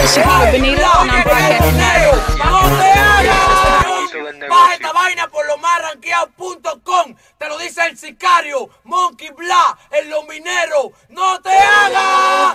This is Shakira Benito, and I'm broadcasting live. ¡No te hagas! Baja esta vaina por lomasranqueado.com. Te lo dice el sicario, Monkey Black, el lominero. ¡No te hagas!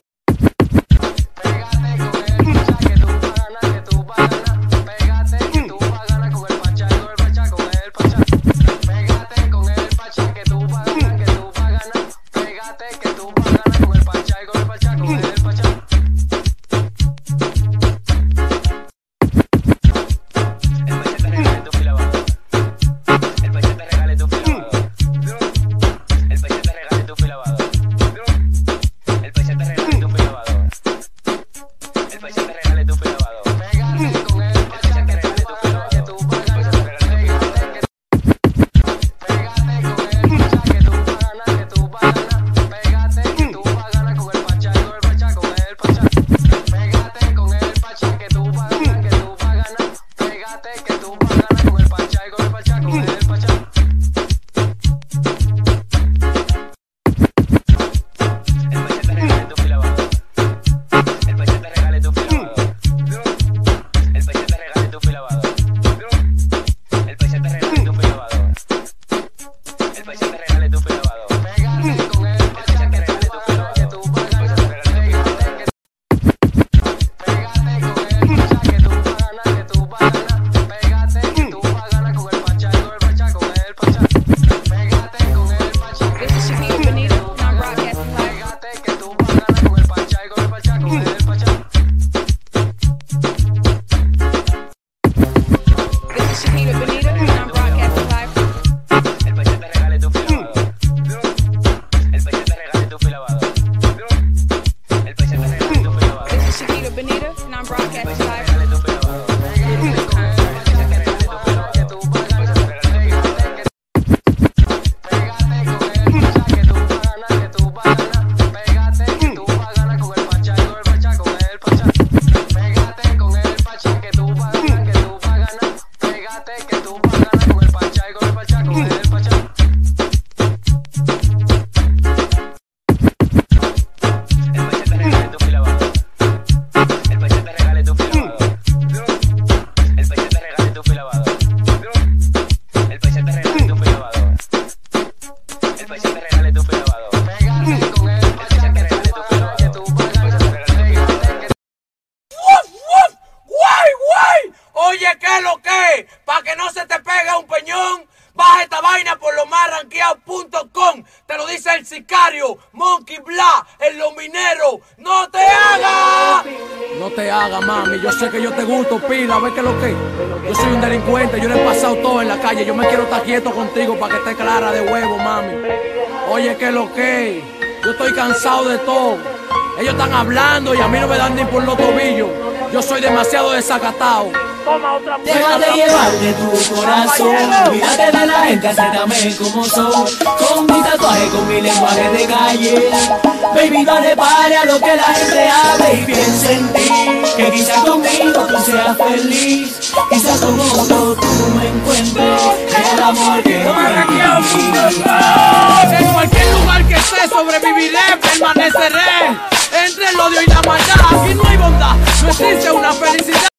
Oye, ¿qué es lo que? Para que no se te pegue un peñón, baja esta vaina por lomasranqueado.com. Te lo dice el sicario, Monkey Black, el lominero. ¡No te hagas! No te hagas, mami. Yo sé que yo te gusto, pila. ¿Ves qué es lo que? Yo soy un delincuente, yo le he pasado todo en la calle. Yo me quiero estar quieto contigo para que esté clara de huevo, mami. Oye, ¿qué es lo que? Yo estoy cansado de todo. Ellos están hablando y a mí no me dan ni por los tobillos. Yo soy demasiado desacatado. Déjate llevar de tu corazón, olvídate de la gente, acéptame como son. Con mi tatuaje, con mi lenguaje de calle. Baby, no le pare a lo que la gente habla y piensa en ti. Que quizás conmigo tú seas feliz, quizás con otro tú me encuentres el amor que no me. En cualquier lugar que esté sobreviviré, permaneceré entre el odio y la maldad. Aquí no hay bondad, no existe una felicidad.